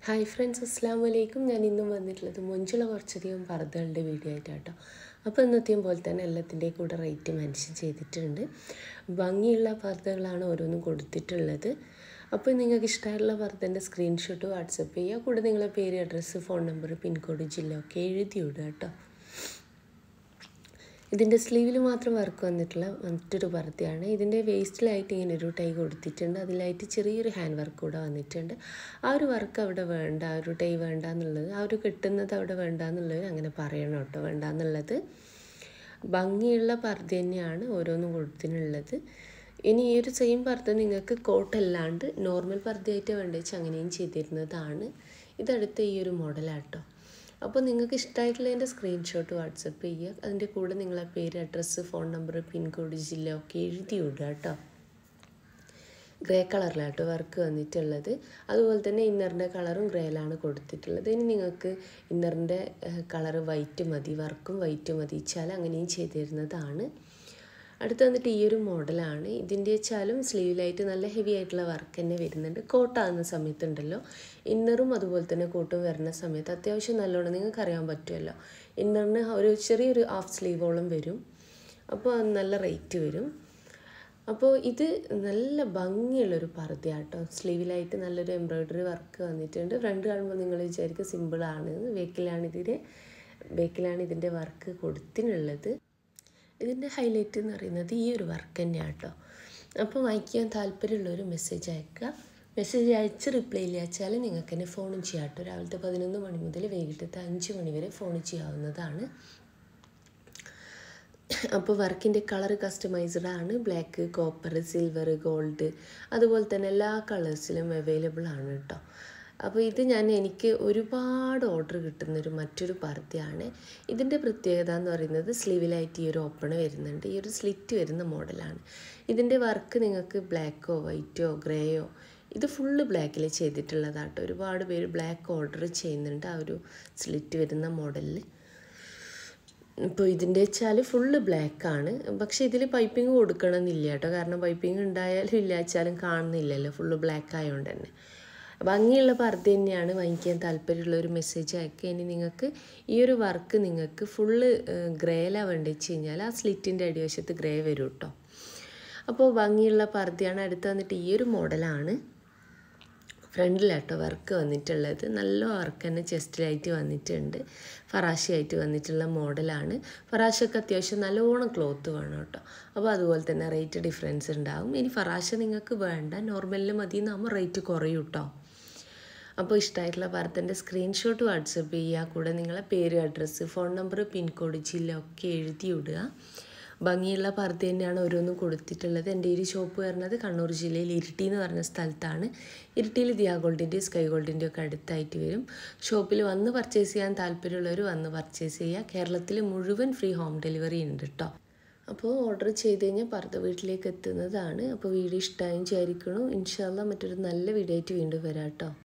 Hi friends, അസ്സലാമു അലൈക്കും. ഞാൻ ഇന്നും വന്നിട്ടുള്ളത് മൊഞ്ചുള്ള കുറച്ചധികം പർദ്ദകളുടെ വീഡിയോ ആയിട്ടാട്ടോ. അപ്പോൾ ഇന്നത്തെയും പോലെ തന്നെ എല്ലാത്തിൻ്റെയും കൂടെ റേറ്റ് മെൻഷൻ ചെയ്തിട്ടുണ്ട്. ഭംഗിയുള്ള പർദ്ദകളാണ് ഓരോന്നും കൊടുത്തിട്ടുള്ളത്. അപ്പോൾ നിങ്ങൾക്ക് ഇഷ്ടമായിട്ടുള്ള പർദ്ദൻ്റെ സ്ക്രീൻഷോട്ട് വാട്സപ്പ് ചെയ്യുക. കൂടെ നിങ്ങളെ പേര്, അഡ്രസ്സ്, ഫോൺ നമ്പർ, പിൻകോഡ്, ജില്ല ഒക്കെ എഴുതി വിടുക കേട്ടോ. ഇതിൻ്റെ സ്ലീവിൽ മാത്രം വർക്ക് വന്നിട്ടുള്ള മറ്റൊരു പർദ്ദയാണ്. ഇതിൻ്റെ വേസ്റ്റിലായിട്ട് ഇങ്ങനെ ഒരു ടൈ കൊടുത്തിട്ടുണ്ട്. അതിലായിട്ട് ചെറിയൊരു ഹാൻഡ് വർക്ക് കൂടെ വന്നിട്ടുണ്ട്. ആ ഒരു വർക്ക് അവിടെ വേണ്ട, ആ ഒരു ടൈ വേണ്ട എന്നുള്ളത്, ആ ഒരു കിട്ടുന്നത് അവിടെ വേണ്ട എന്നുള്ളത് അങ്ങനെ പറയണം കേട്ടോ. വേണ്ട എന്നുള്ളത് ഭംഗിയുള്ള പർദ്ദ തന്നെയാണ് ഓരോന്നും കൊടുത്തിനുള്ളത്. ഇനി ഈ ഒരു സെയിം പർദ്ദ നിങ്ങൾക്ക് കോട്ടല്ലാണ്ട് നോർമൽ പർദ്ദയായിട്ട് വേണ്ട വെച്ചാൽ അങ്ങനെയും ചെയ്തിരുന്നതാണ്. ഇതടുത്ത ഈ ഒരു മോഡലാട്ടോ. അപ്പോൾ നിങ്ങൾക്ക് ഇഷ്ടമായിട്ടുള്ളതിൻ്റെ സ്ക്രീൻഷോട്ട് വാട്സപ്പ് ചെയ്യുക. അതിൻ്റെ കൂടെ നിങ്ങളെ പേര്, അഡ്രസ്സ്, ഫോൺ നമ്പർ, പിൻകോഡ്, ജില്ല ഒക്കെ എഴുതി വിടുക കേട്ടോ. ഗ്രേ കളറിലാട്ടോ വർക്ക് വന്നിട്ടുള്ളത്. അതുപോലെ തന്നെ ഇന്നറിൻ്റെ കളറും ഗ്രേയിലാണ് കൊടുത്തിട്ടുള്ളത്. ഇനി നിങ്ങൾക്ക് ഇന്നറിൻ്റെ കളറ് വൈറ്റ് മതി, വർക്കും വൈറ്റ് മതി വെച്ചാൽ അങ്ങനെയും ചെയ്തു തരുന്നതാണ്. അടുത്ത് വന്നിട്ട് ഈ ഒരു മോഡലാണ്. ഇതിൻ്റെ വെച്ചാലും സ്ലീവിലായിട്ട് നല്ല ഹെവി ആയിട്ടുള്ള വർക്ക് തന്നെ വരുന്നുണ്ട്. കോട്ടാകുന്ന സമയത്തുണ്ടല്ലോ, ഇന്നറും അതുപോലെ തന്നെ കോട്ടും വരുന്ന സമയത്ത് അത്യാവശ്യം നല്ലോണം നിങ്ങൾക്ക് അറിയാൻ പറ്റുമല്ലോ. ഇന്നറിന് ഒരു ചെറിയൊരു ഹാഫ് സ്ലീവോളം വരും. അപ്പോൾ നല്ല റേറ്റ് വരും. അപ്പോൾ ഇത് നല്ല ഭംഗിയുള്ളൊരു പർദ്ദയാട്ടോ. സ്ലീവിലായിട്ട് നല്ലൊരു എംബ്രോയ്ഡറി വർക്ക് വന്നിട്ടുണ്ട്. ഫ്രണ്ട് കാണുമ്പോൾ നിങ്ങൾ വിചാരിക്കും സിമ്പിളാണ്. ബേക്കിലാണ് ഇതിൻ്റെ വർക്ക് കൊടുത്തിനുള്ളത്. ഇതിൻ്റെ ഹൈലൈറ്റ് എന്ന് പറയുന്നത് ഈ ഒരു വർക്ക് തന്നെയാണ് കേട്ടോ. അപ്പോൾ വായിക്കാൻ താല്പര്യമുള്ളൊരു മെസ്സേജ് അയക്കുക. മെസ്സേജ് അയച്ച് റിപ്ലൈ ഇല്ല വെച്ചാൽ നിങ്ങൾക്ക് തന്നെ ഫോണും ചെയ്യാം കേട്ടോ. രാവിലത്തെ 11 മണി മുതൽ വൈകിട്ടത്തെ 5 മണി വരെ ഫോൺ ചെയ്യാവുന്നതാണ്. അപ്പോൾ വർക്കിൻ്റെ കളർ കസ്റ്റമൈസ്ഡ് ആണ്. ബ്ലാക്ക്, കോപ്പർ, സിൽവർ, ഗോൾഡ്, അതുപോലെ തന്നെ എല്ലാ കളേഴ്സിലും അവൈലബിൾ ആണ് കേട്ടോ. അപ്പോൾ ഇത് എനിക്ക് ഒരുപാട് ഓർഡർ കിട്ടുന്നൊരു മറ്റൊരു പർദ്ദയാണ്. ഇതിൻ്റെ പ്രത്യേകത എന്ന് പറയുന്നത് സ്ലീവിലായിട്ട് ഈ ഒരു ഓപ്പൺ വരുന്നുണ്ട്. ഈ ഒരു സ്ലിറ്റ് വരുന്ന മോഡലാണ്. ഇതിൻ്റെ വർക്ക് നിങ്ങൾക്ക് ബ്ലാക്കോ വൈറ്റോ ഗ്രേയോ, ഇത് ഫുള്ള് ബ്ലാക്കിൽ ചെയ്തിട്ടുള്ളതാട്ടോ. ഒരുപാട് പേര് ബ്ലാക്ക് ഓർഡർ ചെയ്യുന്നുണ്ട് ആ ഒരു സ്ലിറ്റ് വരുന്ന മോഡലിൽ. ഇപ്പോൾ ഇതിൻ്റെ വെച്ചാൽ ഫുള്ള് ബ്ലാക്കാണ്. പക്ഷേ ഇതിൽ പൈപ്പിംഗ് കൊടുക്കണമെന്നില്ല കേട്ടോ. കാരണം പൈപ്പിംഗ് ഉണ്ടായാലും ഇല്ല വെച്ചാലും കാണുന്നില്ലല്ലോ, ഫുള്ള് ബ്ലാക്ക് ആയതുകൊണ്ട് തന്നെ. ഭംഗിയുള്ള പർദ്ദ തന്നെയാണ്. വാങ്ങിക്കാൻ താല്പര്യമുള്ള ഒരു മെസ്സേജ് അയക്കുക. ഇനി നിങ്ങൾക്ക് ഈ ഒരു വർക്ക് നിങ്ങൾക്ക് ഫുള്ള് ഗ്രേയിലാണ് വേണ്ടി വെച്ച് കഴിഞ്ഞാൽ ആ സ്ലിറ്റിൻ്റെ അടിവശത്ത് ഗ്രേ വരും കേട്ടോ. അപ്പോൾ ഭംഗിയുള്ള പർദ്ദയാണ്. അടുത്ത് വന്നിട്ട് ഈ ഒരു മോഡലാണ്. ഫ്രണ്ടിലാട്ടോ വർക്ക് വന്നിട്ടുള്ളത്. നല്ല വർക്ക് തന്നെ ചെസ്റ്റിലായിട്ട് വന്നിട്ടുണ്ട്. ഫറാശയായിട്ട് വന്നിട്ടുള്ള മോഡലാണ്. ഫറാശയൊക്കെ അത്യാവശ്യം നല്ലോണം ക്ലോത്ത് വേണം കേട്ടോ. അപ്പോൾ അതുപോലെ തന്നെ റേറ്റ് ഡിഫറൻസ് ഉണ്ടാകും. ഇനി ഫറാശ നിങ്ങൾക്ക് വേണ്ട, നോർമലിൽ മതി എന്നാകുമ്പോൾ റേറ്റ് കുറയും കേട്ടോ. അപ്പോൾ ഇഷ്ടമായിട്ടുള്ള പർദ്ദൻ്റെ സ്ക്രീൻഷോട്ട് വാട്സപ്പ് ചെയ്യുക. കൂടെ നിങ്ങളെ പേര്, അഡ്രസ്സ്, ഫോൺ നമ്പർ, പിൻകോഡ്, ജില്ല ഒക്കെ എഴുതി വിടുക. ഭംഗിയുള്ള പർദ്ദ തന്നെയാണ് ഓരോന്നും കൊടുത്തിട്ടുള്ളത്. എൻ്റെ ഈ ഷോപ്പ് വരുന്നത് കണ്ണൂർ ജില്ലയിൽ ഇരിട്ടി എന്ന് പറഞ്ഞ സ്ഥലത്താണ്. ഇരിട്ടിയിൽ ദിയാ ഗോൾഡിൻ്റെയും സ്കൈ ഗോൾഡിൻ്റെയും ഒക്കെ അടുത്തായിട്ട് വരും. ഷോപ്പിൽ വന്ന് പർച്ചേസ് ചെയ്യാൻ താല്പര്യമുള്ളവർ വന്ന് പർച്ചേസ് ചെയ്യുക. കേരളത്തിൽ മുഴുവൻ ഫ്രീ ഹോം ഡെലിവറി ഉണ്ട് കേട്ടോ. അപ്പോൾ ഓർഡർ ചെയ്ത് കഴിഞ്ഞാൽ പർദ്ദ വീട്ടിലേക്ക് എത്തുന്നതാണ്. അപ്പോൾ വീഡിയോ ഇഷ്ടമായും വിചാരിക്കണു. ഇൻഷാ അല്ലാഹ് മറ്റൊരു നല്ല വീഡിയോ ആയിട്ട് വീണ്ടും വരാം കേട്ടോ.